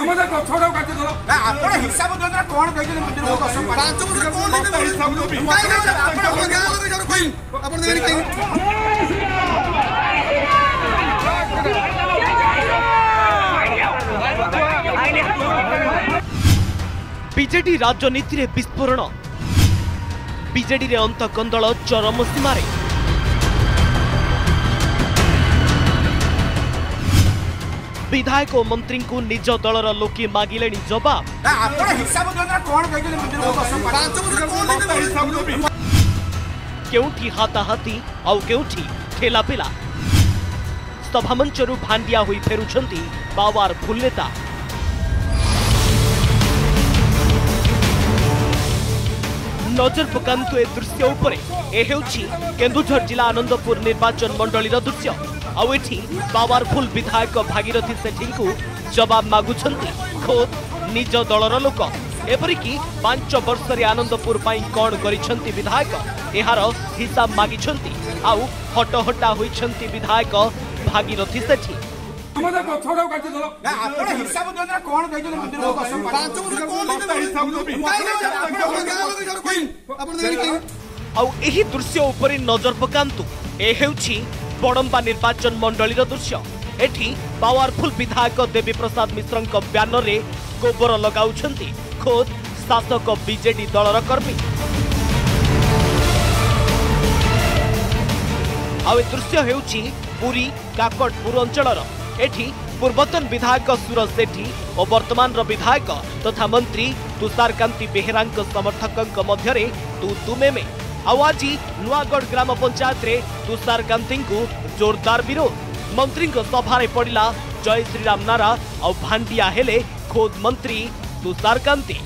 BJD राजनीति रे विस्फोरण BJD रे अंतकंदल चरम सीमार विधायक और मंत्री को निज दलर लोके मागिले जवाब केउठी हाथाहाती आउ केउठी ठेलापेला सभामंचरू भांडिया होई फेरुछंती पावरफुल नेता। नजर पकांतु ए दृश्य उपरे ए हेउछि केन्दुझर जिला आनंदपुर निर्वाचन मंडलीर दृश्य आउ एठी पावरफुल विधायक भागीरथी सेठी को जवाब मागुछंती खोद निज दलर लोक एपरिकी 5 वर्ष रे आनंदपुर पाई कोन करिछंती विधायक एहार हिसाब मागिछंती आउ हटहटा होइछंती विधायक भागीरथी सेठी। आउ एही दृश्य उपरे नजर पकांतु ए हेउछि बड़ंबा निर्वाचन मंडलीर दृश्य एठी पावरफुल विधायक देवी प्रसाद मिश्रଙ୍କ ब्यानर रे गोबर लगाउछंती खोद शासक बीजेडी दलर कर्मी। आउ ए दृश्य हेउछि पुरी काकटपुर अंचलर एठी पूर्वतन विधायक सूरज सेठी और वर्तमान विधायक तथा मंत्री तुषारकांति बेहेरांक समर्थक मध्य तू में आज नुआगढ़ ग्राम पंचायत रे तुषारकांति को जोरदार विरोध मंत्री सभा पड़ा जय श्रीराम नारा और भांडिया हेले खोद मंत्री तुषारकांति।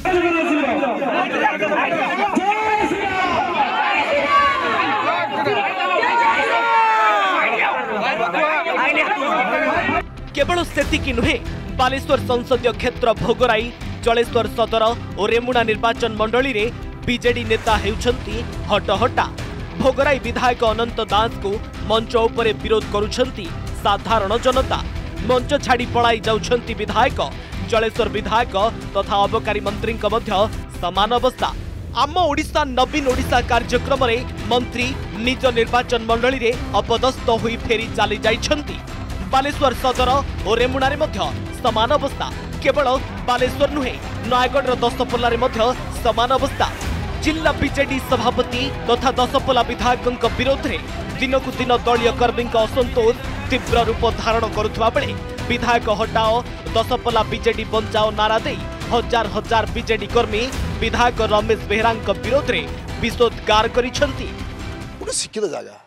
केवल सेतिकी नुहे बालेश्वर संसदीय क्षेत्र भोगराई जलेश्वर सदर और रेमुणा निर्वाचन मंडली रे बीजेडी नेता हेउछंती हटहटा भोगराई विधायक अनंत दास को मंच उपरे विरोध करुछंती साधारण जनता मंच छाड़ी पलाई जाउछंती विधायक जलेश्वर विधायक तथा अबकारी मंत्री समान अवस्था। आम ओडिशा नवीन ओडिशा कार्यक्रम रे मंत्री निज निर्वाचन मंडली रे अपदस्थ होई फेरी चली जाइछंती। बालेश्वर सदर और रेमुणा रे समान अवस्था केवल बालेश्वर नुहे नयगढ़ दशपल्ला रे समान अवस्था। जिला बीजेडी सभापति तथा दशपल्ला विधायक विरोध में दिनकू दिन दलीय कर्मी असंतोष तीव्र रूप धारण करुवा बेले विधायक हटाओ दशपल्ला बीजेडी बंचाओ नारा दे हजार हजार बीजेडी कर्मी विधायक रमेश बेहेरा विरोध में विषोद्गार करिसेंती। शिक्षित जगह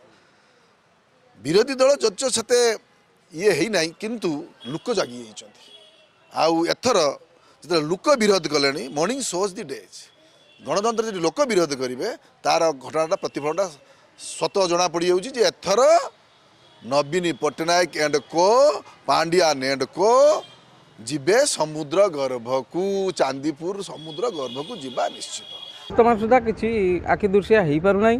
विरोधी दल जच से ये है ना किंतु लोक जागी आउ एथर जो लोक विरोध कले मॉर्निंग शोज दी डेज गणतंत्र जो लोक विरोध करेंगे तार घटनाटा प्रतिफलटा स्वतः जना पड़ जाए एथर नवीन पट्टनायक एंड को पांडियान एंड को जीवे समुद्र गर्भ को चांदीपुर समुद्र गर्भ को जीवा निश्चित। वर्तमान सुधा किसी आखि दृश्य हो पारना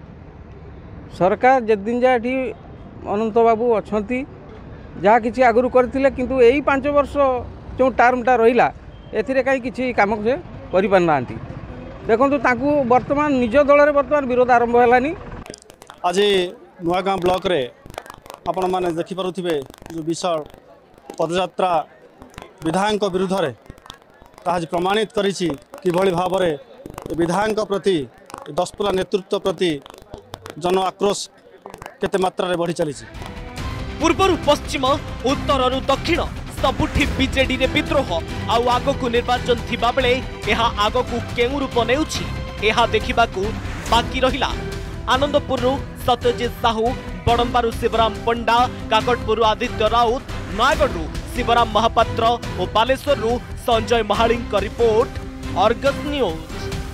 सरकार जदिन जाए अनंत बाबू अच्छा जहाँ किसी आगुरी करते किंतु यही 5 वर्ष जो टर्मटा रहा एथिरे कहीं किसी काम से करना देखो वर्तमान निज दल वर्तमान विरोध आरंभ है। आज नुआगाँ ब्लॉक रे आपण मैंने देखिपे जो विशाल पदयात्रा विधायक विरुद्ध में ताज प्रमाणित करिछि किभଳି भाव में विधायक प्रति दशपल्ला नेतृत्व प्रति जन आक्रोश केते मात्रा रे बढ़ी चली। पूर्वरु पश्चिम उत्तररु दक्षिण सबुठी बीजेडी रे विद्रोह आउ आगकू निर्वाचन थिबा बेले एहा आगकू केउ रूप नेउछि एहा देखिबाकू बाकी रहिला। आनंदपुरु सत्यजित साहू बड़ंबारु शिवराम पंडा काकटपुरु आदित्य राउत नयगढ़ शिवराम महापात्र और Baleshwar Sanjay Mahali report Argus news.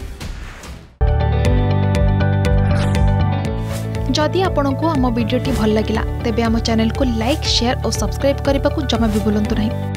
जदि आपंक आम भिडी भल लगा तेब आम चैनल को लाइक शेयर और सब्सक्राइब करने को जमा भी भूलु नहीं।